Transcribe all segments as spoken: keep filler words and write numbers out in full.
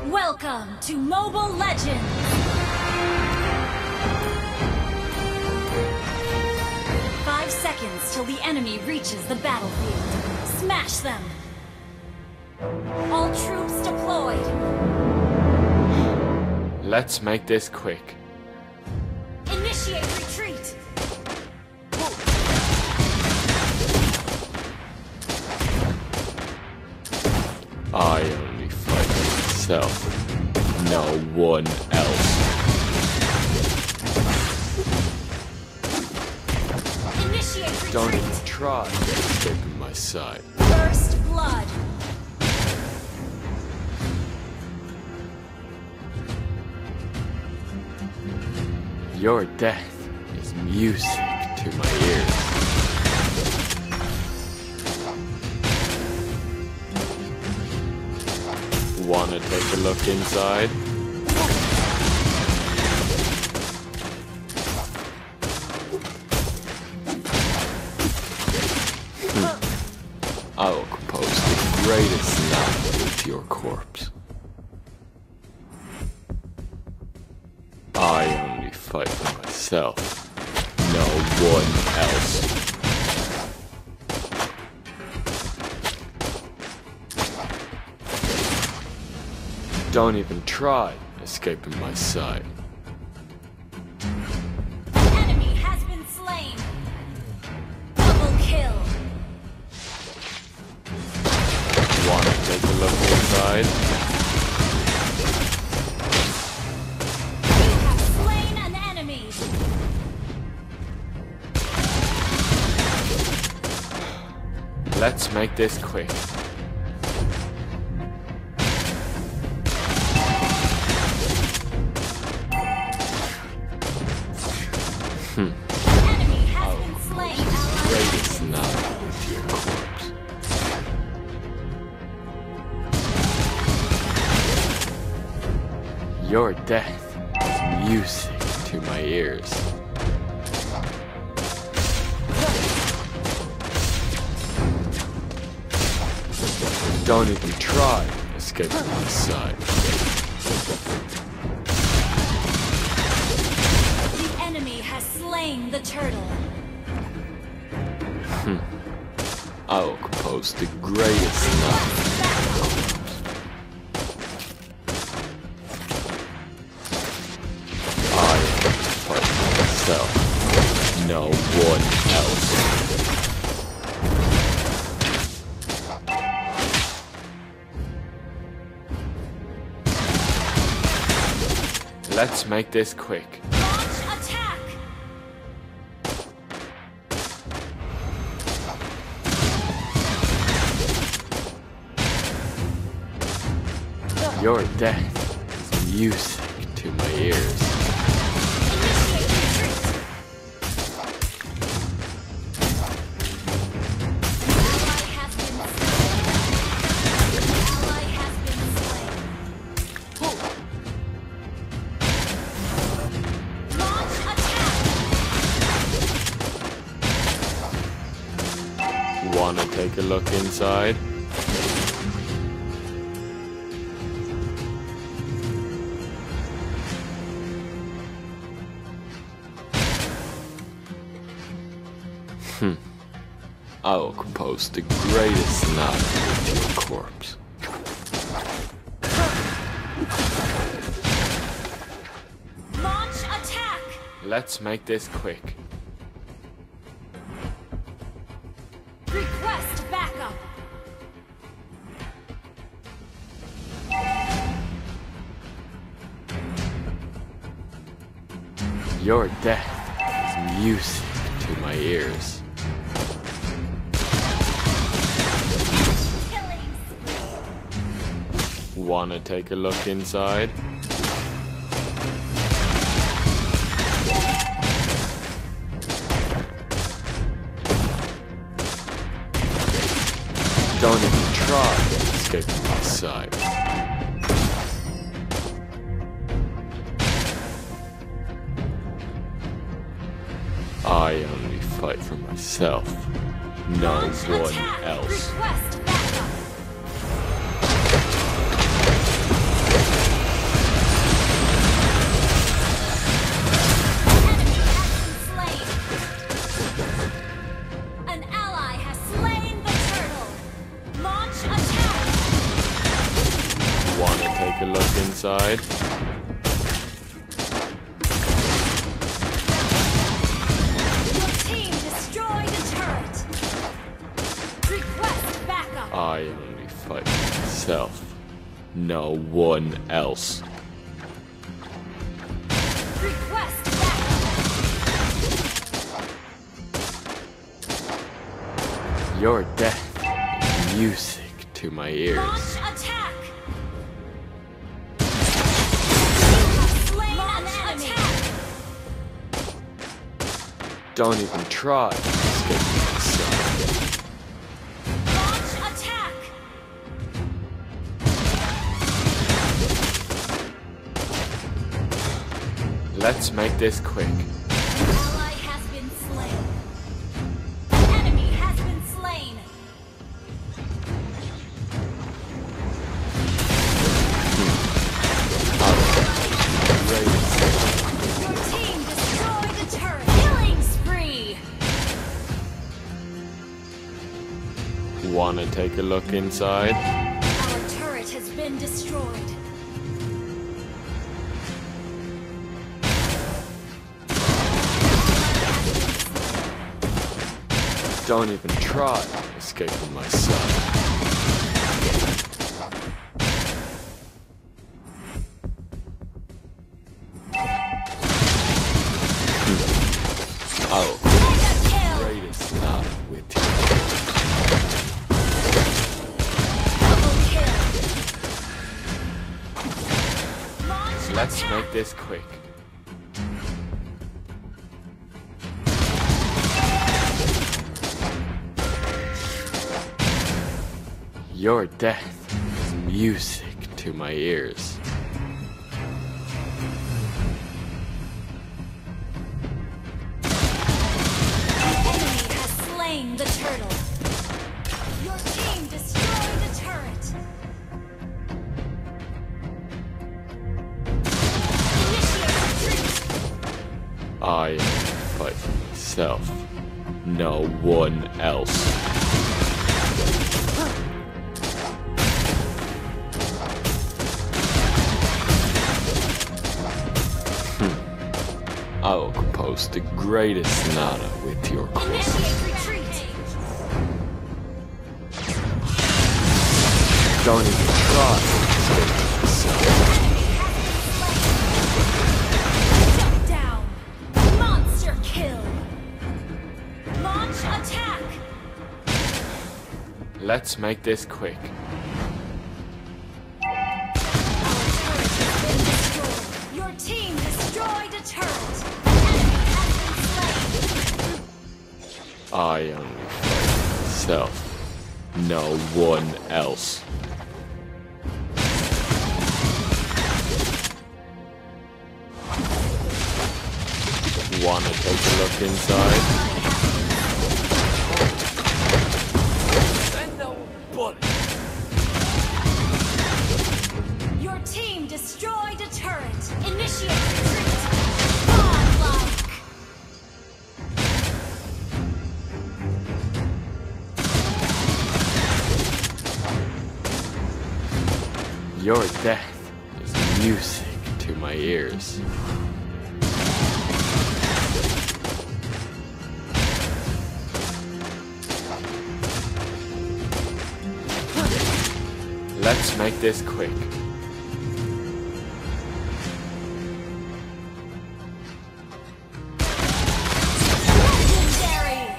Welcome to Mobile Legends! Five seconds till the enemy reaches the battlefield. Smash them! All troops deployed! Let's make this quick. Initiate retreat! I only fight for myself, no one else. Initiate retreat! Don't even try escaping my sight. First blood! Your death is music to my ears. Wanna take a look inside? Hmm. I will compose the greatest novel with your corpse. I only fight for myself, no one else. Don't even try escaping my sight. Enemy has been slain! Double kill! Wanna take a look inside? You have slain an enemy! Let's make this quick. Hmm. Enemy has been slain! Ally Greatest novel with your corpse. Your death is music to my ears. Don't even try escaping my sight. The enemy has slain the turtle! Hmm. I will compose the greatest novel. I am fight for myself, no one else. Let's make this quick. Launch attack! Your death is music to my ears. Initiate retreat! Ally has been slain! Ally has been slain! Launch attack! Wanna take a look inside? Hmm. I will compose the greatest novel with your corpse. Launch attack! Let's make this quick. Request backup! Your death is music to my ears. Killing spree! Wanna take a look inside? Don't even try escaping my sight. I only fight for myself, no Launch one attack! else. Request backup! Wanna take a look inside? Your team destroyed a turret. Request backup. I only fight for myself. No one else. Request backup. Your death is music to my ears. Launch attack. You have slain Launch an enemy. Attack. Don't even try to escape myself. Launch attack. Let's make this quick. An ally has been slain. An enemy has been slain. Your team destroyed a turret. Killing spree. Wanna take a look inside? Our turret has been destroyed. Don't even try escaping myself. Oh, Mega kill. greatest not with you. Double kill. Launch Let's attack. make this quick. Your death is music to my ears. Enemy has slain the turtle. Your team destroyed the turret. Initiate retreat. I only fight for myself. No one else. I will compose the greatest sonata with your chord. Initiate retreat. Don't even try to escape myself. Shut down. Monster kill. Launch attack. Let's make this quick. Our turret has been destroyed. Your team destroyed a turret. Enemy has been slain. I only fight for myself. No one else. Wanna take a look inside? Send no bullet. Your team destroyed a turret. Initiate retreat. Godlike. Your death is music to my ears. Let's make this quick. Legendary.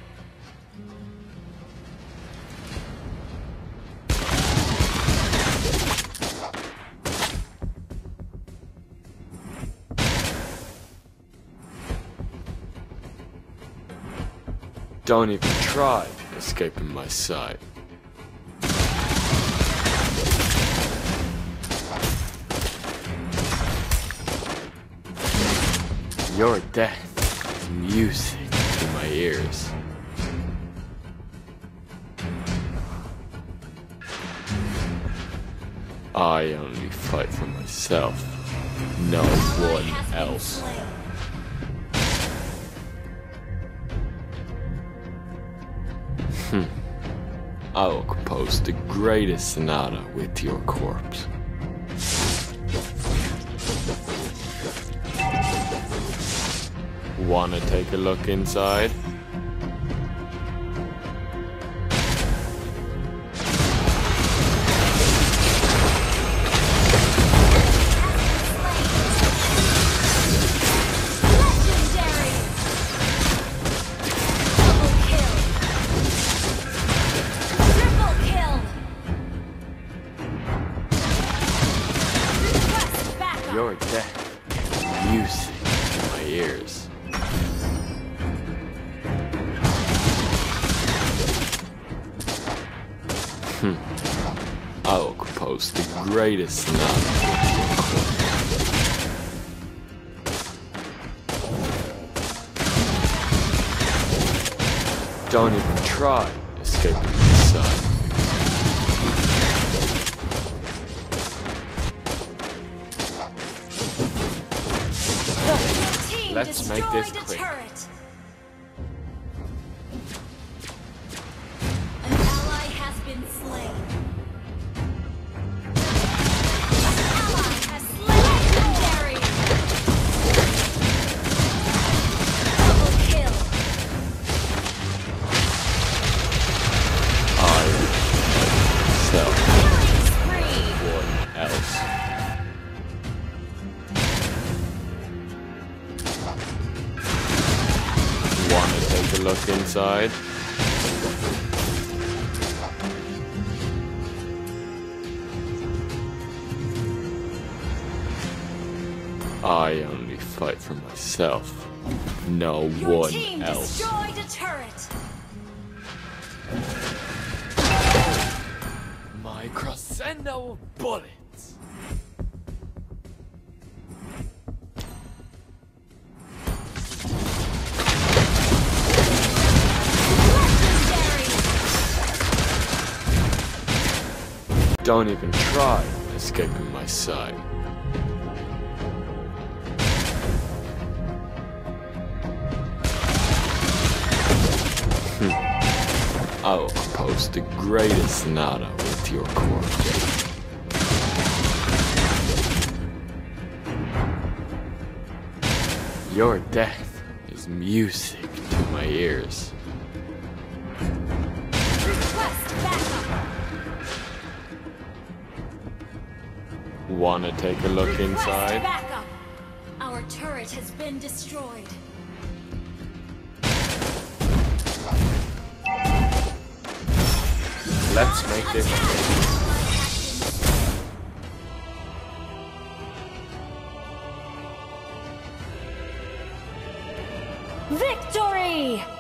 Don't even try escaping my sight. Your death is music to my ears. I only fight for myself, no one else. Hmm. I will compose the greatest sonata with your corpse. Wanna take a look inside? Legendary! Double kill! Triple kill! Request backup! Your death is music to my ears. Hmm. I will compose the greatest sonata. Don't even try escaping the sun. Team Let's make this destroyed a quick. turret. An ally has been slain. An ally has slain. Legendary. Double kill. I myself, Killing spree. one else. Wanna take a look inside? I only fight for myself, no Your one team else. destroyed a turret. My crescendo of bullets. Legendary. Don't even try escaping my sight. Hmm. I will compose the greatest sonata with your corpse. Your death is music to my ears. Request backup. Wanna take a look Request inside? backup. Our turret has been destroyed. Let's make this Victory!